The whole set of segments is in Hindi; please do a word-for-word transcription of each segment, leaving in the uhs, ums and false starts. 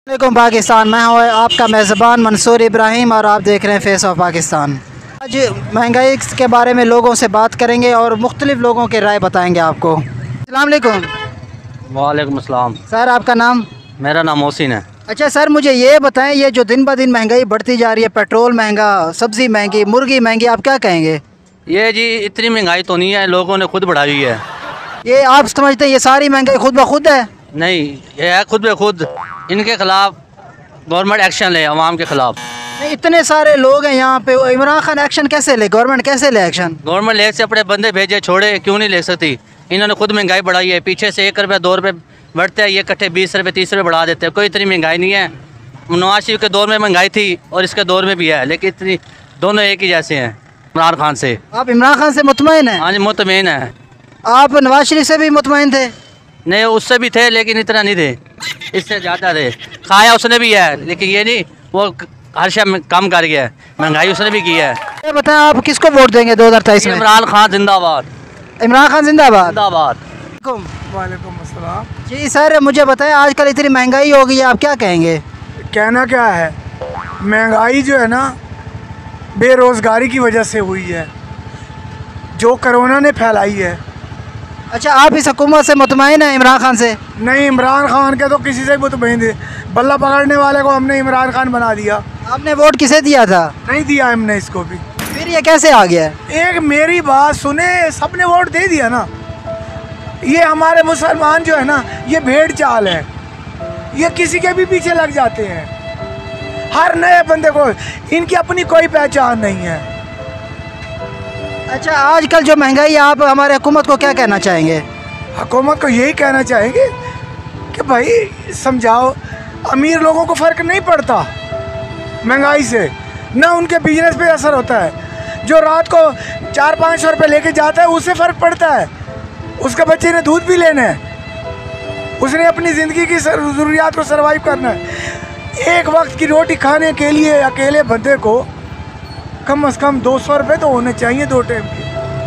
वालेकुम पाकिस्तान, मैं हूँ आपका मेज़बान मंसूर इब्राहिम और आप देख रहे हैं फेस ऑफ पाकिस्तान। आज महंगाई के बारे में लोगों से बात करेंगे और मुख्तलिफ लोगों के राय बताएंगे आपको। अस्सलाम वालेकुम। वालेकुम अस्सलाम। सर आपका नाम? मेरा नाम मोहसिन है। अच्छा सर, मुझे ये बताएं, ये जो दिन ब दिन महंगाई बढ़ती जा रही है, पेट्रोल महंगा, सब्ज़ी महंगी, मुर्गी महंगी, आप क्या कहेंगे? ये जी इतनी महंगाई तो नहीं है, लोगों ने खुद बढ़ाई है। ये आप समझते हैं ये सारी महंगाई खुद ब खुद है? नहीं, ये है खुद ब खुद। इनके खिलाफ गवर्नमेंट एक्शन ले, अवाम के खिलाफ। इतने सारे लोग हैं यहाँ पे, इमरान खान एक्शन कैसे ले? गवर्नमेंट कैसे ले एक्शन? गवर्नमेंट ले से अपने बंदे भेजे, छोड़े क्यों नहीं ले सकती? इन्होंने खुद महंगाई बढ़ाई है। पीछे से एक रुपये दो रुपये बढ़ते हैं, ये इकट्ठे बीस रुपये तीस रुपये बढ़ा देते हैं। कोई इतनी महंगाई नहीं है। नवाज शरीफ के दौर में महंगाई थी और इसके दौर में भी है, लेकिन इतनी दोनों एक ही जैसे हैं। इमरान खान से आप इमरान खान से मुतमईन हैं? हाँ जी मुतमईन है। आप नवाज शरीफ से भी मुतमईन थे? नहीं, उससे भी थे लेकिन इतना नहीं थे, इससे ज़्यादा थे। खाया उसने भी है, लेकिन ये नहीं वो हर शय कम कर गया है। महंगाई उसने भी की है। ये बताएं आप किसको वोट देंगे दो हज़ार तेईस में? इमरान खान जिंदाबाद। इमरान खान जिंदाबाद। जिंदाबाद। वालेकुम अस्सलाम। जी सर, मुझे बताएं आजकल इतनी महंगाई हो गई है, आप क्या कहेंगे? कहना क्या है, महंगाई जो है ना बेरोज़गारी की वजह से हुई है, जो कोरोना ने फैलाई है। अच्छा, आप इस हुकूमत से मुतमईन हैं, इमरान खान से? नहीं, इमरान खान के तो किसी से मुतमईन थे। बल्ला पकड़ने वाले को हमने इमरान खान बना दिया। आपने वोट किसे दिया था? नहीं दिया हमने इसको भी। फिर ये कैसे आ गया? एक मेरी बात सुने, सबने वोट दे दिया ना। ये हमारे मुसलमान जो है ना, ये भेड़ चाल है, ये किसी के भी पीछे लग जाते हैं। हर नए बंदे को, इनकी अपनी कोई पहचान नहीं है। अच्छा, आजकल जो महंगाई है, आप हमारे हुकूमत को क्या कहना चाहेंगे? हुकूमत को यही कहना चाहेंगे कि भाई समझाओ, अमीर लोगों को फ़र्क नहीं पड़ता महंगाई से, ना उनके बिजनेस पे असर होता है। जो रात को चार पाँच सौ रुपये लेके जाता है उससे फ़र्क पड़ता है। उसके बच्चे ने दूध भी लेना है, उसने अपनी ज़िंदगी की ज़रूरियात को सर्वाइव करना है। एक वक्त की रोटी खाने के लिए अकेले बंदे को कम से कम दो सौ रुपये तो होने चाहिए दो टाइम के।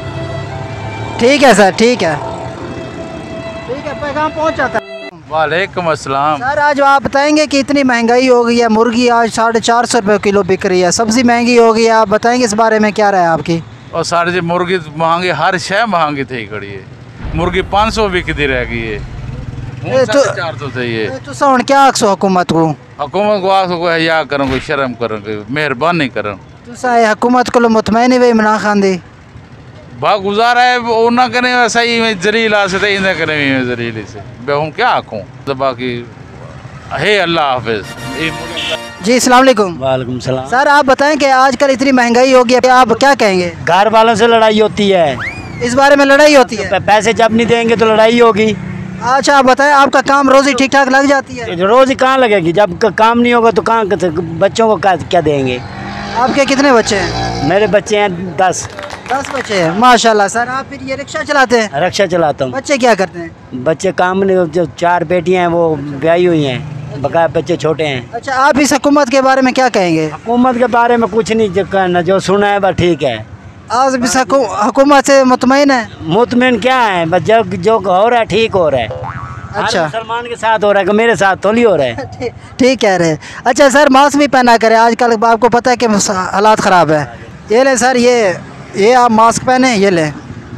ठीक है सर, ठीक है, ठीक है, पैगाम पहुँच जाता है। वालेकुम अस्सलाम। सर आज आप बताएंगे कि इतनी महंगाई हो गई है, मुर्गी आज साढ़े चार सौ रुपये किलो बिक रही है, सब्ज़ी महंगी हो गई है, आप बताएंगे इस बारे में क्या राय है आपकी? और साढ़े जी मुर्गी महंगी, हर शय महंगी थी खड़ी है। मुर्गी पाँच सौ बिकती रह गई है, तो चार सौ चाहिए। तो सर क्या आखो हुकूमत को? हुकूमत को आखो को या करो, कोई शर्म करो, मेहरबानी करो। तो सर हुकूमत को मुतमईन ही वे इमरान खान दी बा गुजारा है, वो ना करे सही में जलील आ से इन्हें करे में जलील से हम क्या आखूँ। तो बाकी है अल्लाह हाफिज। जी अस्सलाम वालेकुम। वालेकुम सलाम। सर आप बताएं कि आजकल इतनी महंगाई हो गई है, आप क्या कहेंगे? घर वालों से लड़ाई होती है, इस बारे में लड़ाई होती है? पैसे जब नहीं देंगे तो लड़ाई होगी। अच्छा आप बताएं, आपका काम रोजी ठीक ठाक लग जाती है? रोजी कहाँ लगेगी, जब काम नहीं होगा तो कहाँ, बच्चों को क्या देंगे? आपके कितने बच्चे हैं? मेरे बच्चे हैं दस। दस बच्चे हैं, माशाल्लाह। सर आप फिर ये रिक्शा चलाते हैं? रिक्शा चलाता हूँ। बच्चे क्या करते हैं? बच्चे काम नहीं, जो चार बेटियाँ हैं वो ब्याही हुई हैं, बकाया बच्चे छोटे हैं। अच्छा, आप इस हुकूमत के बारे में क्या कहेंगे? हुकूमत के बारे में कुछ नहीं कहना, जो सुना है बस ठीक है। आज इस हुकूमत से मुतमईन है? मुतमईन क्या है, बस जो जो हो रहा है ठीक हो रहा है। अच्छा, मुसलमान के साथ हो रहा है कि मेरे साथ थोड़ी हो रहा है। ठीक कह रहे हैं। अच्छा सर, मास्क भी पहना करें, आजकल आपको पता है कि हालात ख़राब है। ये लें सर, ये ये आप मास्क पहने, ये लें,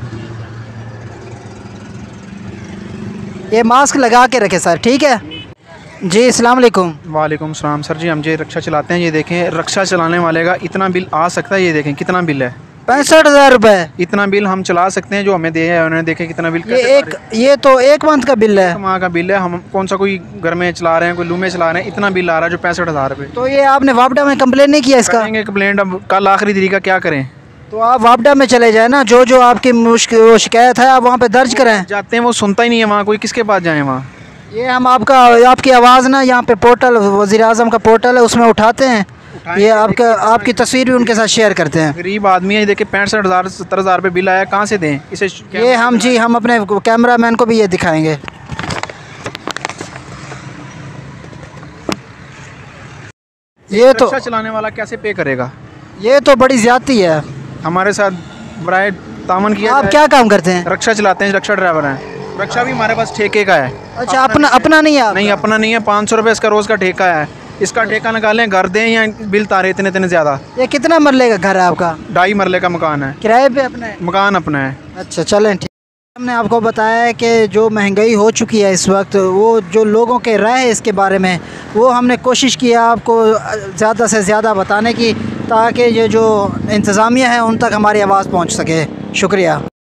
ये मास्क लगा के रखें सर, ठीक है जी। अस्सलाम वालेकुम। वालेकुम सलाम। सर जी हम जी रिक्शा चलाते हैं, ये देखें रिक्शा चलाने वाले का इतना बिल आ सकता है, ये देखें कितना बिल है, पैंसठ हज़ार रुपये। इतना बिल हम चला सकते हैं जो हमें दिया है उन्होंने, देखे कितना बिल। ये एक ये तो एक मंथ का बिल है, माह का बिल है। हम कौन सा कोई घर में चला रहे हैं, कोई लू में चला रहे हैं, इतना बिल आ रहा है जो पैंसठ हज़ार रुपये। तो ये आपने वापडा में कंप्लेन नहीं किया इसका? कंप्लेंट अब कल आखिरी तरीका, क्या करें? तो आप वापडा में चले जाए ना, जो जो आपकी मुश्किल शिकायत है आप वहाँ पे दर्ज करें। जाते हैं वो सुनता ही नहीं है वहाँ, कोई किसके पास जाएँ वहाँ। ये हम आपका आपकी आवाज़ ना यहाँ पे पोर्टल, वज़ीर आज़म का पोर्टल है, उसमें उठाते हैं, ये आपका आपकी तस्वीर भी उनके साथ शेयर करते हैं। गरीब आदमी है, देखिए पैंसठ हज़ार सत्तर हज़ार रुपये बिल आया, कहाँ से दें इसे? ये हम जी हम अपने कैमरा मैन को भी ये दिखाएंगे। ये तो रिक्शा चलाने वाला कैसे पे करेगा? ये तो बड़ी ज़्यादती है। हमारे साथ बराए तामन किया। आप क्या काम करते हैं? रिक्शा चलाते हैं, रिक्शा ड्राइवर हैं। रक्षा भी हमारे पास ठेके का है। अच्छा, अपना अपना नहीं है आपका? नहीं, अपना नहीं है। पाँच सौ रुपये इसका रोज़ का ठेका है। इसका ठेका निकालें, घर दें या बिल तारे इतने इतने ज़्यादा। ये कितना मरले का घर है आपका? ढाई मरले का मकान है। किराए पे अपना है? मकान अपना है। अच्छा, चलें ठीक। हमने आपको बताया है कि जो महंगाई हो चुकी है इस वक्त, वो जो लोगों के राय है इसके बारे में, वो हमने कोशिश किया आपको ज़्यादा से ज़्यादा बताने की, ताकि ये जो इंतज़ामिया है उन तक हमारी आवाज़ पहुंच सके। शुक्रिया।